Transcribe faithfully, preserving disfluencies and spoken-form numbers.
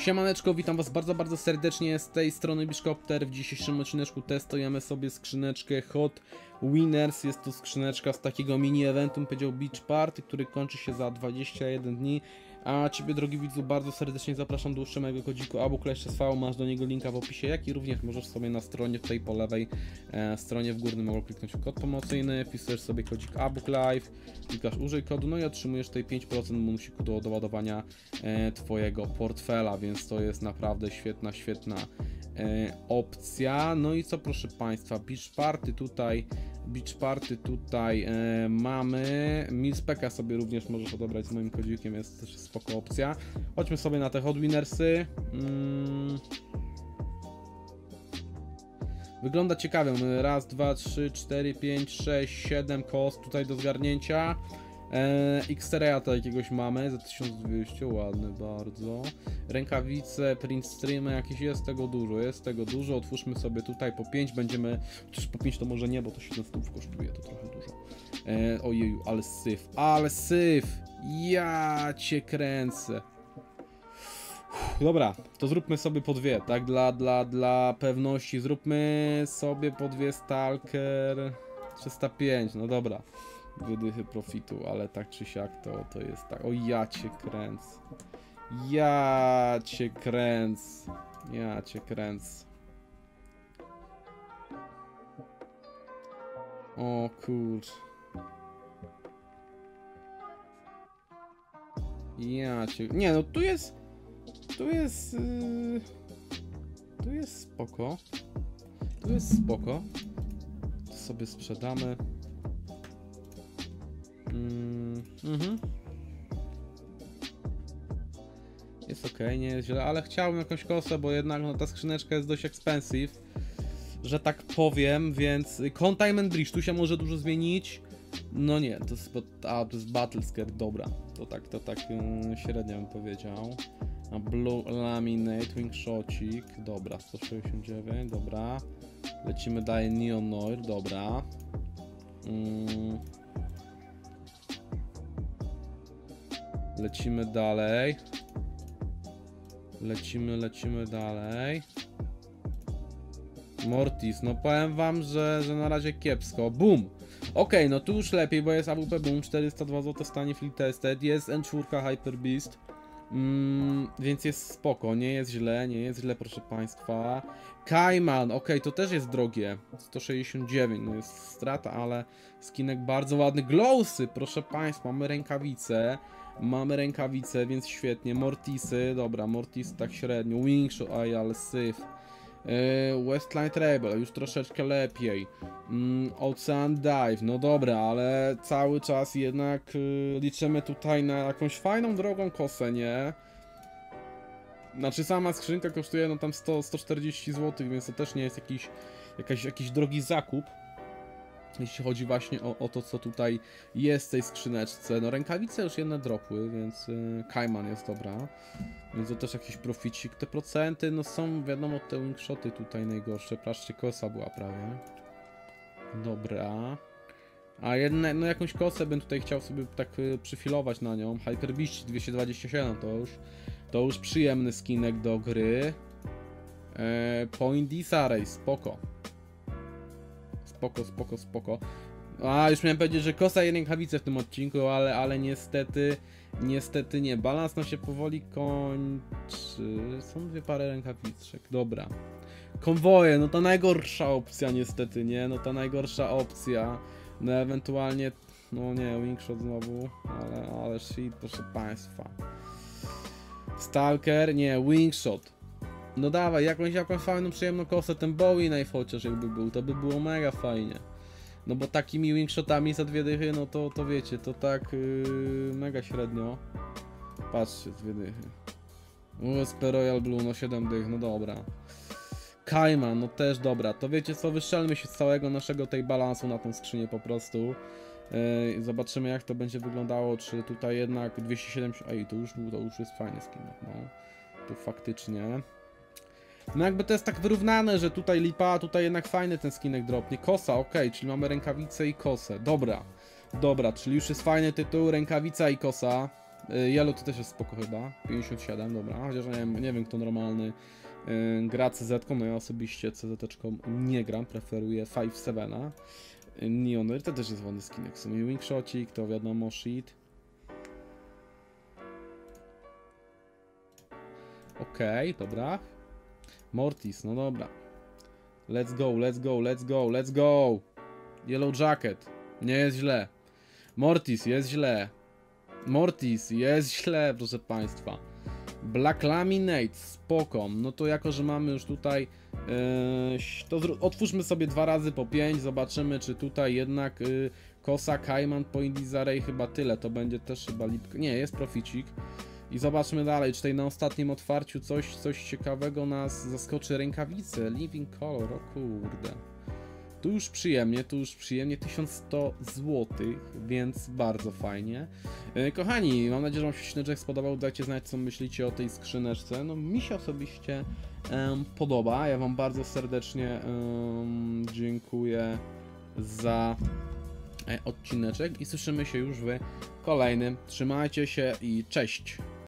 Siemaneczko, witam was bardzo, bardzo serdecznie z tej strony Biszkopter. W dzisiejszym odcineczku testujemy sobie skrzyneczkę Hot Winners. Jest to skrzyneczka z takiego mini eventu, powiedział Beach Party, który kończy się za dwadzieścia jeden dni. A ciebie, drogi widzu, bardzo serdecznie zapraszam do użyczenia mojego kodziku AbuClashSV. Masz do niego linka w opisie, jak i również możesz sobie na stronie tutaj po lewej e, stronie w górnym mogę kliknąć w kod promocyjny, wpisujesz sobie kodzik AbuClive, klikasz użyj kodu, no i otrzymujesz tutaj pięć procent bonusiku do doładowania e, twojego portfela, więc to jest naprawdę świetna, świetna e, opcja. No i co, proszę Państwa, Beach Party tutaj Beach Party tutaj e, mamy. Milspecka sobie również możesz odebrać z moim kodzikiem, jest też spoko opcja. Chodźmy sobie na te Hot Winnersy. Mm. Wygląda ciekawie. Mamy raz, dwa, trzy, cztery, pięć, sześć, siedem kost tutaj do zgarnięcia. E, X-Raya to jakiegoś mamy za tysiąc dwieście, ładny bardzo. Rękawice, print streamy, jakieś jest tego dużo, jest tego dużo. Otwórzmy sobie tutaj po pięć, będziemy, chociaż po pięć to może nie, bo to siedem stów kosztuje, to trochę dużo. E, ojeju, ale syf, ale syf, ja cię kręcę. Uff, dobra, to zróbmy sobie po dwie, tak, dla, dla, dla pewności, zróbmy sobie po dwie Stalker trzysta pięć, no dobra. Wydychy profitu, ale tak czy siak to, to jest tak. O, ja cię kręcę. Ja cię kręcę. Ja cię kręcę. O kurcz. Ja cię... Nie no, tu jest... Tu jest... Yy... Tu jest spoko. Tu jest spoko. To sobie sprzedamy. Mm, mhm. Jest ok, nie jest źle, ale chciałbym jakąś kosę, bo jednak no, ta skrzyneczka jest dość expensive, że tak powiem, więc Containment Bridge, tu się może dużo zmienić. No nie, to jest, a, to jest Battle Skirt, dobra, to tak, to tak um, średnio bym powiedział. A Blue Laminate, Wingshotcik, dobra, sto sześćdziesiąt dziewięć, dobra. Lecimy dalej, Neon Noir, dobra. Mm. Lecimy dalej. Lecimy, lecimy dalej. Mortis, no powiem wam, że, że na razie kiepsko. Boom! Ok, no tu już lepiej, bo jest A W P Boom, czterysta dwa złote stanie Field Tested, jest Enczurka Hyper Beast. Mm, więc jest spoko, nie jest źle, nie jest źle, proszę Państwa. Kaiman, ok, to też jest drogie, sto sześćdziesiąt dziewięć, no jest strata, ale skinek bardzo ładny. Glowsy, proszę Państwa, mamy rękawice. Mamy rękawice, więc świetnie. Mortisy, dobra, Mortis tak średnio. Wingshot, aj, ale syf. Yy, Westline Rebel, już troszeczkę lepiej. Yy, Ocean Dive, no dobra, ale cały czas jednak yy, liczymy tutaj na jakąś fajną, drogą kosę, nie? Znaczy sama skrzynka kosztuje no tam sto, sto czterdzieści złotych, więc to też nie jest jakiś, jakaś, jakiś drogi zakup. Jeśli chodzi właśnie o, o to, co tutaj jest w tej skrzyneczce. No rękawice już jedne dropły, więc yy, Kaiman jest dobra. Więc to też jakiś proficik. Te procenty, no są, wiadomo, te wingshoty tutaj najgorsze. Patrzcie, kosa była prawie. Dobra. A jedne, no jakąś kosę bym tutaj chciał sobie tak yy, przyfilować na nią. Hyper Beast dwieście dwadzieścia siedem to już, to już przyjemny skinek do gry. Yy, Point Disarray, spoko. Spoko, spoko, spoko. A, już miałem powiedzieć, że kosa i rękawice w tym odcinku, ale, ale niestety, niestety nie. Balans nam się powoli kończy. Są dwie pary rękawiczek, dobra. Konwoje, no to najgorsza opcja niestety, nie? No to najgorsza opcja. No ewentualnie, no nie, Wingshot znowu, ale, ale shit, proszę Państwa. Stalker, nie, Wingshot. No dawaj, jakąś, jakąś fajną, przyjemną kosę, ten Bowie najchociaż jakby był, to by było mega fajnie. No bo takimi wingshotami za dwie dychy, no to, to wiecie, to tak yy, mega średnio. Patrzcie, dwie dychy. U S P Royal Blue, no siedem dych, no dobra. Kaiman, no też dobra, to wiecie co, wystrzelmy się z całego naszego tej balansu na tą skrzynię po prostu. Yy, zobaczymy jak to będzie wyglądało, czy tutaj jednak dwieście siedemdziesiąt, ej, to już, to już jest fajny skinek, no. Tu faktycznie. No jakby to jest tak wyrównane, że tutaj lipa, tutaj jednak fajny ten skinek dropnie. Kosa, ok, czyli mamy rękawice i kosę. Dobra, dobra, czyli już jest fajny tytuł, rękawica i kosa. Y, Yellow to też jest spoko chyba. pięćdziesiąt siedem, dobra. Chociaż nie wiem, nie wiem kto normalny y, gra C Z-ką, no ja osobiście C Z-eczką nie gram, preferuję pięć siedem. Y, Neon, to też jest ładny skinek. W sumie Wingshotcik, to wiadomo, shit. Okej, okay, dobra. Mortis, no dobra. Let's go, let's go, let's go, let's go. Yellow Jacket, nie jest źle. Mortis, jest źle. Mortis, jest źle, proszę państwa. Black Laminate, spoko. No to jako, że mamy już tutaj yy, to otwórzmy sobie dwa razy po pięć, zobaczymy czy tutaj jednak yy, Kosa, Kajman, po Indizarej chyba tyle, to będzie też chyba lipka. Nie, jest proficik. I zobaczmy dalej, czy tutaj na ostatnim otwarciu coś, coś ciekawego nas zaskoczy. Rękawice, Living Color, o kurde. Tu już przyjemnie, tu już przyjemnie, tysiąc sto złotych, więc bardzo fajnie. Yy, kochani, mam nadzieję, że wam się odcinek spodobał, dajcie znać co myślicie o tej skrzyneczce. No mi się osobiście um, podoba, ja wam bardzo serdecznie um, dziękuję za odcineczek i słyszymy się już w kolejnym. Trzymajcie się i cześć!